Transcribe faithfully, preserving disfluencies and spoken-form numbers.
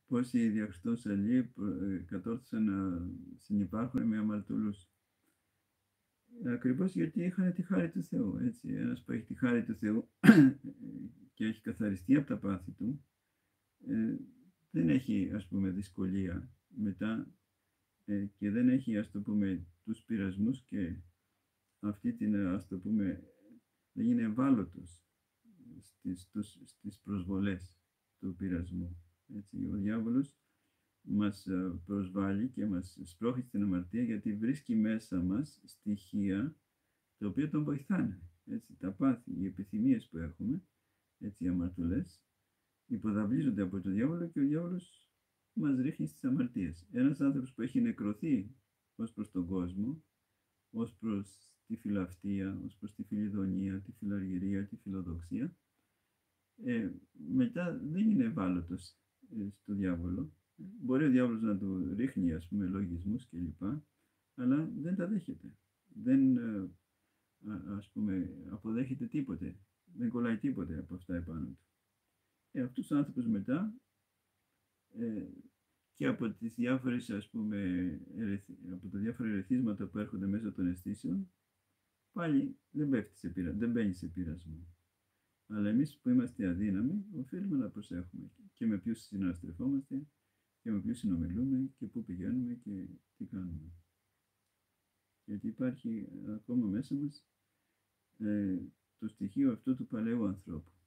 πώς οι διαχριστός αλλοί κατόρθωσαν να συνυπάρχουν με αμαρτωλούς. Ακριβώς γιατί είχαν τη χάρη του Θεού. Έτσι. Ένας που έχει τη χάρη του Θεού και έχει καθαριστεί από τα πάθη του, ε, δεν έχει, ας πούμε, δυσκολία μετά ε, και δεν έχει, ας το πούμε, τους πειρασμούς και αυτή την, ας το πούμε, δεν είναι ευάλωτος στις, τους, στις προσβολές του πειρασμού. Έτσι. Ο διάβολος μας προσβάλλει και μας σπρώχνει στην αμαρτία γιατί βρίσκει μέσα μας στοιχεία τα οποία τον βοηθάνε. Έτσι, τα πάθη, οι επιθυμίες που έχουμε, έτσι, οι αμαρτωλές, υποδαβλίζονται από τον διάβολο και ο διάβολος μας ρίχνει στις αμαρτίες. Ένας άνθρωπος που έχει νεκρωθεί ως προς τον κόσμο, ως προς τη φιλαυτία, ως προς τη φιλιδονία, τη φιλαργυρία, τη φιλοδοξία, ε, μετά δεν είναι ευάλωτος ε, στο διάβολο. Μπορεί ο διάβολος να του ρίχνει, ας πούμε, λογισμούς κλπ. Αλλά δεν τα δέχεται. Δεν, ε, ας πούμε, αποδέχεται τίποτε. Δεν κολλάει τίποτε από αυτά επάνω του. Ε, αυτούς τους άνθρωπους μετά ε, και από τις διάφορες, ας πούμε, ερεθ, από τα διάφορα ερεθίσματα που έρχονται μέσα των αισθήσεων, πάλι δεν πέφτει σε πειρα, δεν μπαίνει σε πειρασμό. Αλλά εμείς που είμαστε αδύναμοι, οφείλουμε να προσέχουμε και με ποιους συναστρεφόμαστε και με ποιους συνομιλούμε και πού πηγαίνουμε και τι κάνουμε. Γιατί υπάρχει ακόμα μέσα μας ε, το στοιχείο αυτού του παλαιού ανθρώπου.